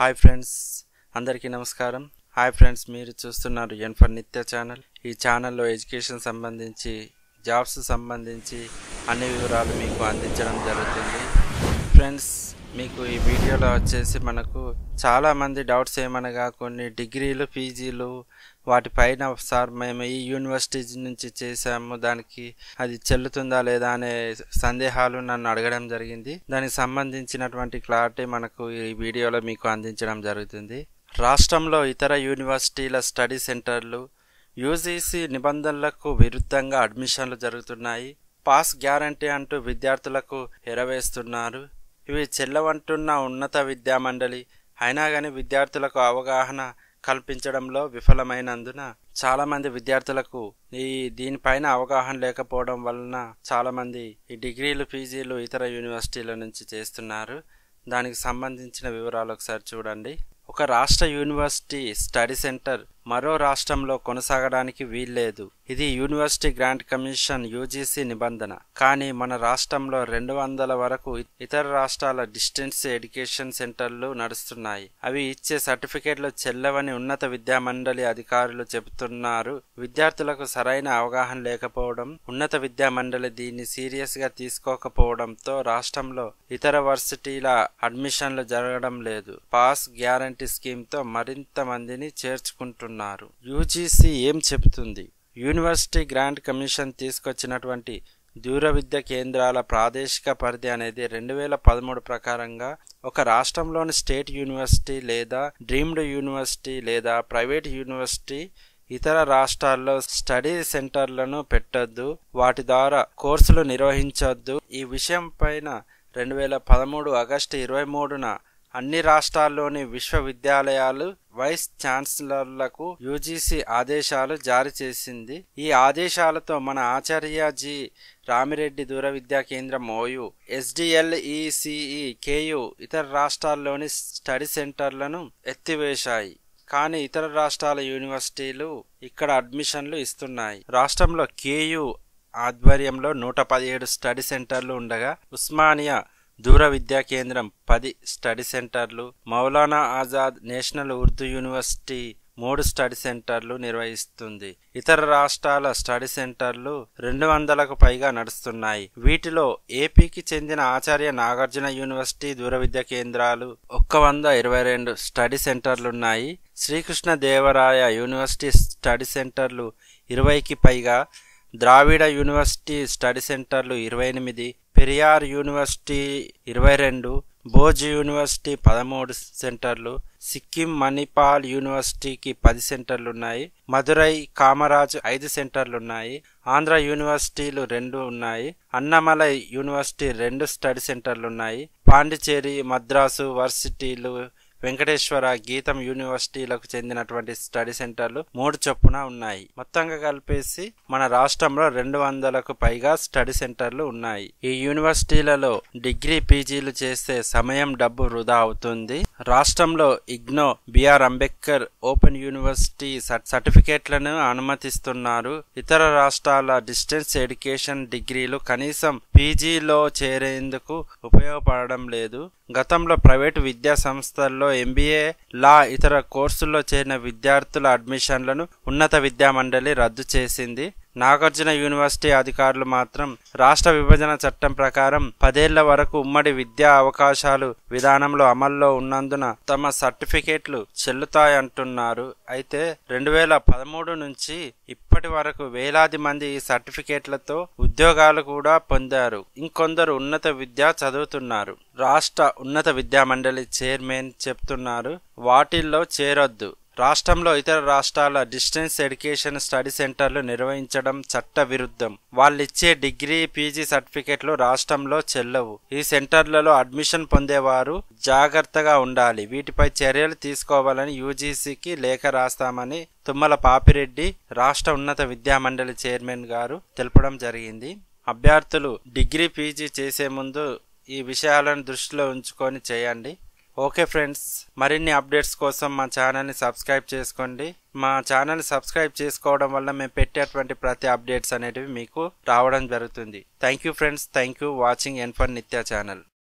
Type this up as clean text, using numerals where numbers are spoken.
Hi friends, అందరికీ నమస్కారం. Hi friends, మీరు చూస్తున్నారు ఎన్ ఫర్ నిత్య ఛానల్. ఈ ఛానల్లో ఎడ్యుకేషన్ సంబంధించి, జాబ్స్ సంబంధించి అన్ని వివరాలు మీకు అందించడం జరుగుతుంది. ఫ్రెండ్స్, మీకు ఈ వీడియోలో వచ్చేసి మనకు చాలామంది డౌట్స్ ఏమనగా కొన్ని డిగ్రీలు, పీజీలు వాటిపైన సార్ మేము ఈ యూనివర్సిటీ నుంచి చేసాము, దానికి అది చెల్లుతుందా లేదా అనే సందేహాలు నన్ను అడగడం జరిగింది. దానికి సంబంధించినటువంటి క్లారిటీ మనకు ఈ వీడియోలో మీకు అందించడం జరుగుతుంది. రాష్ట్రంలో ఇతర యూనివర్సిటీల స్టడీ సెంటర్లు యూజీసీ నిబంధనలకు విరుద్ధంగా అడ్మిషన్లు జరుగుతున్నాయి. పాస్ గ్యారంటీ అంటూ విద్యార్థులకు ఎరవేస్తున్నారు. ఇవి చెల్లవంటున్న ఉన్నత విద్యామండలి అయినా కానీ విద్యార్థులకు అవగాహన కల్పించడంలో విఫలమైనందున చాలామంది విద్యార్థులకు దీనిపైన అవగాహన లేకపోవడం వలన చాలామంది ఈ డిగ్రీలు, పీజీలు ఇతర యూనివర్సిటీల నుంచి చేస్తున్నారు. దానికి సంబంధించిన వివరాలు ఒకసారి చూడండి. ఒక రాష్ట్ర యూనివర్సిటీ స్టడీ సెంటర్ మరో రాష్ట్రంలో కొనసాగడానికి వీల్లేదు. ఇది యూనివర్సిటీ గ్రాంట్ కమిషన్ యూజీసీ నిబంధన. కానీ మన రాష్ట్రంలో 200 వరకు ఇతర రాష్ట్రాల డిస్టెన్స్ ఎడ్యుకేషన్ సెంటర్లు నడుస్తున్నాయి. అవి ఇచ్చే సర్టిఫికేట్లు చెల్లవని ఉన్నత విద్యామండలి అధికారులు చెబుతున్నారు. విద్యార్థులకు సరైన అవగాహన లేకపోవడం, ఉన్నత విద్యామండలి దీన్ని సీరియస్ గా తీసుకోకపోవడంతో రాష్ట్రంలో ఇతర వర్సిటీల అడ్మిషన్లు జరగడం లేదు. పాస్ గ్యారంటీ స్కీమ్ తో మరింత మందిని చేర్చుకుంటున్నారు. యూజీసీ ఏం చెబుతుంది? యూనివర్సిటీ గ్రాంట్ కమిషన్ తీసుకొచ్చినటువంటి దూర విద్య కేంద్రాల ప్రాదేశిక పరిధి అనేది 2013 ప్రకారంగా ఒక రాష్ట్రంలోని స్టేట్ యూనివర్సిటీ లేదా డ్రీమ్డ్ యూనివర్సిటీ లేదా ప్రైవేట్ యూనివర్సిటీ ఇతర రాష్ట్రాల్లో స్టడీ సెంటర్లను పెట్టొద్దు, వాటి ద్వారా కోర్సులు నిర్వహించొద్దు. ఈ విషయం పైన 2013 ఆగస్టు 23న అన్ని రాష్ట్రాల్లోని విశ్వవిద్యాలయాలు వైస్ ఛాన్సలర్లకు యూజీసీ ఆదేశాలు జారీ చేసింది. ఈ ఆదేశాలతో మన ఆచార్య జి రామిరెడ్డి దూర విద్యా కేంద్రం ఓయూ, ఎస్డిఎల్ఈసిఈ కేయు ఇతర రాష్ట్రాల్లోని స్టడీ సెంటర్లను ఎత్తివేశాయి. కానీ ఇతర రాష్ట్రాల యూనివర్సిటీలు ఇక్కడ అడ్మిషన్లు ఇస్తున్నాయి. రాష్ట్రంలో కేయు ఆధ్వర్యంలో 117 స్టడీ సెంటర్లు ఉండగా ఉస్మానియా దూర విద్యా కేంద్రం 10 స్టడీ సెంటర్లు, Maulana Azad national Urdu university 3 study సెంటర్లు నిర్వహిస్తుంది. ఇతర రాష్ట్రాల స్టడీ సెంటర్లు 200కు పైగా నడుస్తున్నాయి. వీటిలో ఏపీకి చెందిన ఆచార్య నాగార్జున యూనివర్సిటీ దూర విద్యా కేంద్రాలు 122 స్టడీ సెంటర్లున్నాయి. శ్రీకృష్ణ దేవరాయ యూనివర్సిటీ స్టడీ సెంటర్లు 20కి పైగా, ద్రావిడ యూనివర్సిటీ స్టడీ సెంటర్లు 28, పెరియార్ యూనివర్సిటీ 22, బోజ్ యూనివర్సిటీ 13 సెంటర్లు, సిక్కిం మణిపాల్ యూనివర్సిటీకి 10 సెంటర్లున్నాయి. మదురై, కామరాజ్ 5 సెంటర్లున్నాయి. ఆంధ్ర యూనివర్సిటీలు 2 ఉన్నాయి. అన్నమలై యూనివర్సిటీ 2 స్టడీ సెంటర్లున్నాయి. పాండిచేరి, మద్రాసు వర్సిటీలు, వెంకటేశ్వర, గీతం యూనివర్సిటీలకు చెందినటువంటి స్టడీ సెంటర్లు 3 చొప్పున ఉన్నాయి. మొత్తంగా కలిపేసి మన రాష్ట్రంలో 200కు పైగా స్టడీ సెంటర్లు ఉన్నాయి. ఈ యూనివర్సిటీలలో డిగ్రీ, పీజీలు చేస్తే సమయం, డబ్బు వృధా అవుతుంది. రాష్ట్రంలో ఇగ్నో, బిఆర్ అంబేద్కర్ ఓపెన్ యూనివర్సిటీ సర్టిఫికేట్లను అనుమతిస్తున్నారు. ఇతర రాష్ట్రాల డిస్టెన్స్ ఎడ్యుకేషన్ డిగ్రీలు కనీసం పీజీలో చేరేందుకు ఉపయోగపడడం లేదు. గతంలో ప్రైవేటు విద్యా సంస్థల్లో ఎంబీఏ, లా ఇతర కోర్సుల్లో చేరిన విద్యార్థుల అడ్మిషన్లను ఉన్నత విద్యామండలి రద్దు చేసింది. నాగార్జున యూనివర్సిటీ అధికారులు మాత్రం రాష్ట్ర విభజన చట్టం ప్రకారం 10 ఏళ్ల వరకు ఉమ్మడి విద్యా అవకాశాలు విధానంలో అమల్లో ఉన్నందున తమ సర్టిఫికేట్లు చెల్లుతాయంటున్నారు. అయితే 2013 నుంచి ఇప్పటి వరకు వేలాది మంది ఈ సర్టిఫికేట్లతో ఉద్యోగాలు కూడా పొందారు. ఇంకొందరు ఉన్నత విద్య చదువుతున్నారు. రాష్ట్ర ఉన్నత విద్యా మండలి చైర్మన్ చెప్తున్నారు, వాటిల్లో చేరొద్దు. రాష్ట్రంలో ఇతర రాష్ట్రాల డిస్టెన్స్ ఎడ్యుకేషన్ స్టడీ సెంటర్లు నిర్వహించడం చట్ట విరుద్ధం. వాళ్ళిచ్చే డిగ్రీ, పీజీ సర్టిఫికెట్లు రాష్ట్రంలో చెల్లవు. ఈ సెంటర్లలో అడ్మిషన్ పొందేవారు జాగ్రత్తగా ఉండాలి. వీటిపై చర్యలు తీసుకోవాలని యూజీసీకి లేఖ రాస్తామని తుమ్మల పాపిరెడ్డి రాష్ట్ర ఉన్నత విద్యామండలి చైర్మన్ గారు తెలపడం జరిగింది. అభ్యర్థులు డిగ్రీ, పీజీ చేసే ముందు ఈ విషయాలను దృష్టిలో ఉంచుకొని చేయండి. ఓకే ఫ్రెండ్స్, మరిన్ని అప్డేట్స్ కోసం మా ఛానల్ని సబ్స్క్రైబ్ చేసుకోండి. మా ఛానల్ని సబ్స్క్రైబ్ చేసుకోవడం వల్ల మేము పెట్టేటువంటి ప్రతి అప్డేట్స్ అనేటివి మీకు రావడం జరుగుతుంది. Thank you friends, thank you watching and for Nitya channel.